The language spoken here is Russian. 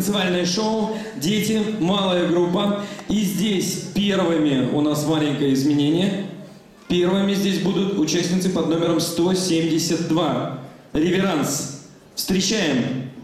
танцевальное шоу «Дети», малая группа. И здесь первыми у нас маленькое изменение. Первыми здесь будут участницы под номером 172. Реверанс. Встречаем!